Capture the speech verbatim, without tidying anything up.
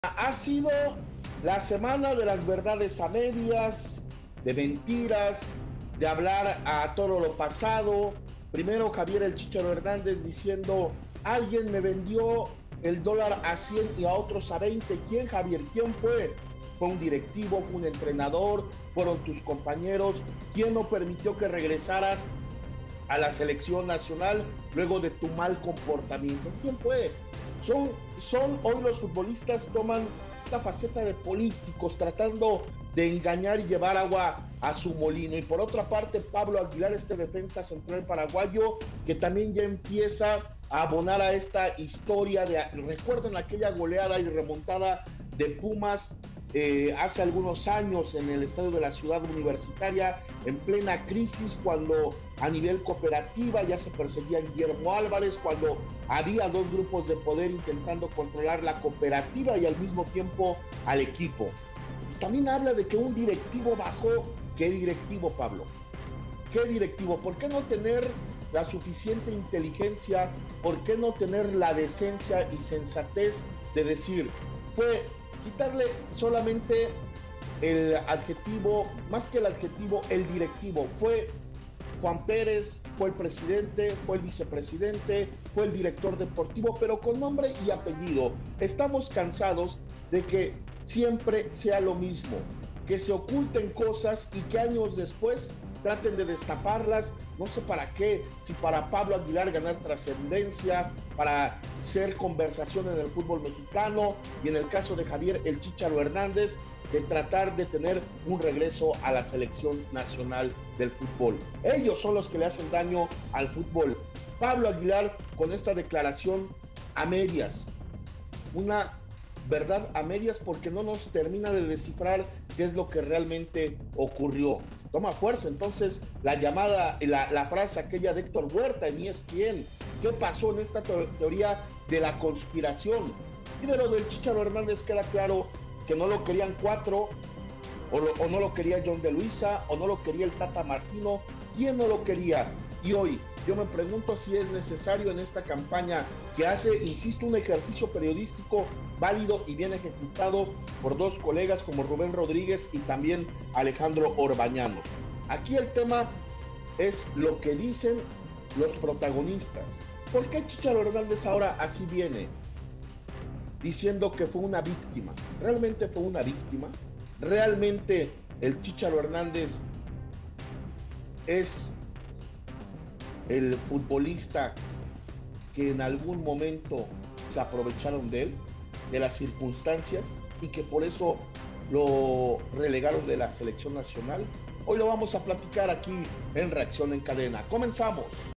Ha sido la semana de las verdades a medias, de mentiras, de hablar a todo lo pasado. Primero Javier el Chicharo Hernández diciendo, alguien me vendió el dólar a cien y a otros a veinte. ¿Quién, Javier? ¿Quién fue? ¿Fue un directivo? ¿Fue un entrenador? ¿Fueron tus compañeros? ¿Quién no permitió que regresaras a la selección nacional luego de tu mal comportamiento? ¿Quién fue? Son, son hoy los futbolistas toman esta faceta de políticos tratando de engañar y llevar agua a su molino. Y por otra parte, Pablo Aguilar, este defensa central paraguayo, que también ya empieza a abonar a esta historia de, recuerden aquella goleada y remontada de Pumas Eh, hace algunos años en el estadio de la Ciudad Universitaria, en plena crisis, cuando a nivel cooperativa ya se perseguía a Guillermo Álvarez, cuando había dos grupos de poder intentando controlar la cooperativa y al mismo tiempo al equipo. Y también habla de que un directivo bajó. ¿Qué directivo, Pablo? ¿Qué directivo? ¿Por qué no tener la suficiente inteligencia? ¿Por qué no tener la decencia y sensatez de decir, fue quitarle solamente el adjetivo, más que el adjetivo, el directivo? Fue Juan Pérez, fue el presidente, fue el vicepresidente, fue el director deportivo, pero con nombre y apellido. Estamos cansados de que siempre sea lo mismo, que se oculten cosas y que años después traten de destaparlas, no sé para qué, si para Pablo Aguilar ganar trascendencia, para ser conversación en el fútbol mexicano, y en el caso de Javier el Chicharo Hernández, de tratar de tener un regreso a la selección nacional del fútbol. Ellos son los que le hacen daño al fútbol. Pablo Aguilar con esta declaración a medias, una verdad a medias, porque no nos termina de descifrar qué es lo que realmente ocurrió. Toma fuerza entonces la llamada, la, la frase aquella de Héctor Huerta en E S P N. ¿Qué pasó en esta teoría de la conspiración? Y de lo del Chicharo Hernández queda claro que no lo querían cuatro, o, lo, o no lo quería John de Luisa, o no lo quería el Tata Martino. ¿Quién no lo quería? Y hoy yo me pregunto si es necesario en esta campaña que hace, insisto, un ejercicio periodístico válido y bien ejecutado por dos colegas como Rubén Rodríguez y también Alejandro Orbañano. Aquí el tema es lo que dicen los protagonistas. ¿Por qué Chicharo Hernández ahora así viene? Diciendo que fue una víctima. ¿Realmente fue una víctima? ¿Realmente el Chicharo Hernández es el futbolista que en algún momento se aprovecharon de él, de las circunstancias, y que por eso lo relegaron de la selección nacional? Hoy lo vamos a platicar aquí en Reacción en Cadena. Comenzamos.